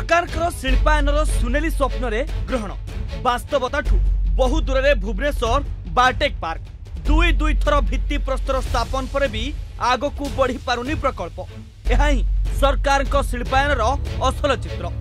सरकार शिल्पायनर सुनेली स्वप्न रे ग्रहण वास्तवता बहु दूर रे भुवनेश्वर बायोटेक पार्क दुई थर भित्ति प्रस्तर स्थापन पर भी आग को बढ़ी पारुनी प्रकल्प। यह ही सरकार शिल्पायनर असल चित्र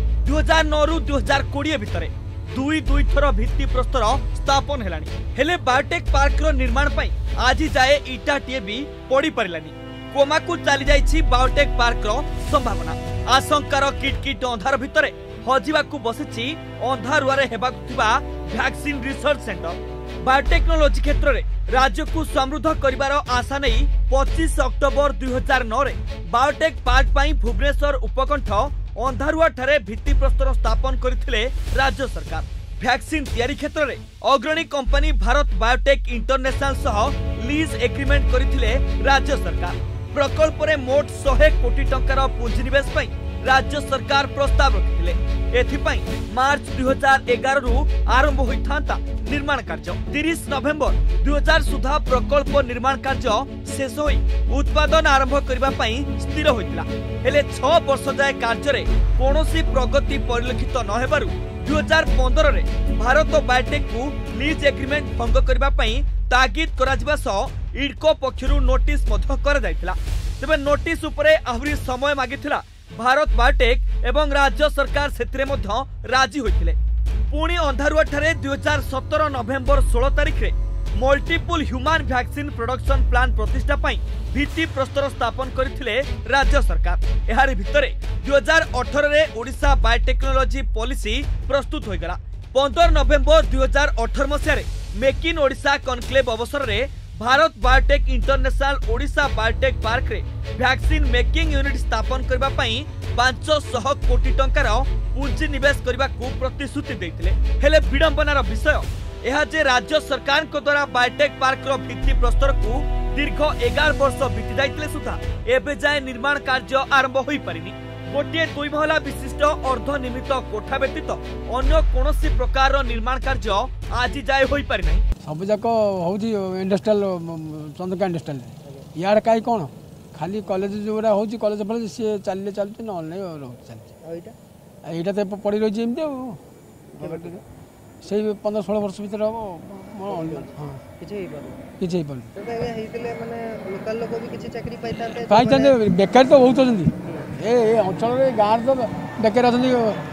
2009 रु 2020 भितर दुई थर भित्ति प्रस्तर स्थापन हेले बायोटेक पार्क निर्माण पाई आज जाए इटाटीए भी पड़ी पारानी। कोमा को चली जाइछि बायोटेक पार्क संभावना। आशंकार किटकिट अंधार भितर हजिबा को बसिछि अंधारुआरे हेबाकु थिबा वैक्सीन रिसर्च सेंटर। बायोटेक्नोलोजी क्षेत्र में राज्य को समृद्ध करिवार आशा नहीं 25 अक्टोबर 2009 रे बायोटेक पार्क पाई भुवनेश्वर उपकंठ अंधारुआ ठारे भित्ति प्रस्तर स्थापन करथिले राज्य सरकार। वैक्सीन तैयारी क्षेत्र में अग्रणी कंपनी भारत बायोटेक इंटरनेशनल सह लीज एग्रीमेंट करथिले राज्य सरकार। प्रकल्प रे मोट 100 कोटी टंकार पुंजीनिवेश पई राज्य सरकार प्रस्ताव रखिथिले। एथिपई मार्च 2011 रु आरंभ होइथांता निर्माण कार्य। 30 नवेम्बर 2000 सुधा प्रकल्प निर्माण कार्य शेष होई उत्पादन आरंभ करबा पई स्थिर होइतिला। हेले 6 वर्ष जाय कार्य रे कोनोसी प्रगति परिलक्षित न हेबारु 2015 रे भारत बायोटेक को लीज एग्रीमेंट भंग करबा पई तागिद कराजिबा सह इडको पक्षरु नोटिस मध्य कर जायतिला। तबे नोटिस उपरे आहुरी समय मागिथिला भारत बायोटेक एवं राज्य सरकार सेतिरे मध्य राजी होइथिले। पुणी अंधारुआ ठारे 2017 नवेम्बर 16 तारिख रे multiple human vaccine production plan प्रतिष्ठा पाई भित्ति प्रस्तर स्थापन करथिले राज्य सरकार। एहारे भितरे 2018 रे ओडिशा बायोटेक्नोलॉजी पॉलिसी प्रस्तुत होई गला। 15 नवेम्बर 2018 मसिया रे मेक इन ओडिशा कॉन्क्लेव अवसर रे Bharat Biotech International Odisha Biotech Park रे वैक्सीन मेकिंग यूनिट स्थापन करबा पई 500 कोटी टंकार पुंजी निवेश करबा को प्रतिश्रुति देथिले। हेले विडंबनार विषय यह जे राज्य सरकार को द्वारा बायोटेक पार्क रो भित्ति प्रस्तर को दीर्घ 11 वर्ष बीती जाइतिले सुधा एबे जाय निर्माण कार्य आरंभ होई पारिनी। गोटे 2 महला विशिष्ट अर्धनिर्मित कोठा व्यतीत अन्य कोनोसी प्रकार निर्माण कार्य आज जाय होई पारि नै। सब जाक होउची इंडस्ट्रियल चंद्रका इंडस्ट्रियल यार काई कोन खाली कॉलेज जोरा होउची कॉलेज फल से चलले चलते न ऑनलाइन रहो चलते एटा ते पड़ी रही जेमते से 15-16 वर्ष भीतर हम हां किछि पर तबे हेइतले माने लोकल लोक भी किछि चाकरी पाइताते बेकार तो बहुत होजंदी ए अंचल रे गार तो बेकार अछंदी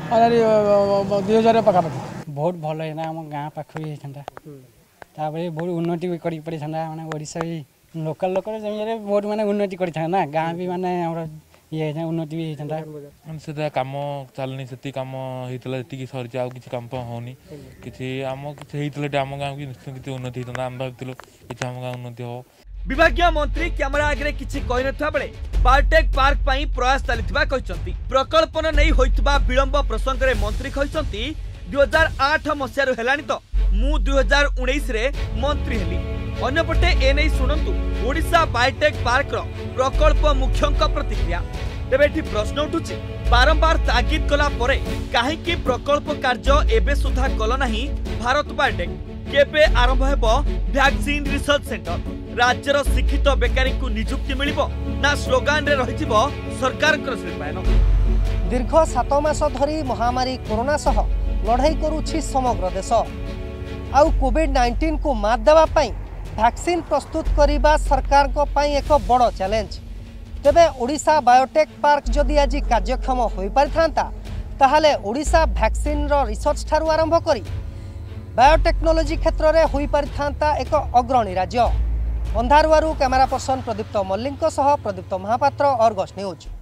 2000 पाखा पाखी बहुत भल है ना हम गाँ पाख भी होता तापर बहुत उन्नति भी करी पड़ी था माने ओडिशा भी लोकल लोक जमीन बहुत माने उन्नति करी था ना गाँ भी माने हमर ये उन्नति भी होता से काम चलनी से काम होता जी सरी आउ कि काम होनी कि आम कि आम गाँव की निश्चित किसी उन्नति होता आम भावुँ कि आम गाँव उन्नति हो। विभागीय मंत्री कैमरा आगे किछि कहि नथबा बेले बायोटेक पार्क पई प्रयास चलितबा कहिसंती। प्रकल्पन नै होइतबा विलंब प्रसंग रे मंत्री कहिसंती 2008 मसियारु हेलानी तो मु 2019 रे मंत्री हेली। अन्यपटे एनै सुनंतु ओडिशा बायोटेक पार्क रो प्रकल्प मुख्यंक प्रतिक्रिया। तेबे एठी प्रश्न उठुछि बारंबार तागिद कला परे काहेकि प्रकल्प कार्य एबे सुधा कल नाही भारत बायोटेक। केबे आरंभ हेबो वैक्सीन रिसर्च सेंटर? राज्यर शिक्षित बेकारी को नियुक्ति मिलिबो ना स्लोगान रे रहिजिबो सरकार शिल्पायन? दीर्घ 7 मास धरी महामारी कोरोना सह लड़ाई करुछि समग्र देश। आउ कोविड-19 को मात देवा पई वैक्सीन प्रस्तुत करिबा सरकार को पई एक बड़ चैलेंज। तेबे ओडिशा बायोटेक पार्क जदि आज कार्यक्षम होई परिथांता ताहाले ओडिशा वैक्सीन रो रिसर्च ठारू आरंभ करी बायोटेक्नोलॉजी क्षेत्र में होई परिथांता एक अग्रणी राज्य। अंधारुआरू कैमरा पर्सन प्रदीप्त मल्लिक सह प्रदीप्त महापात्र, अर्गस न्यूज।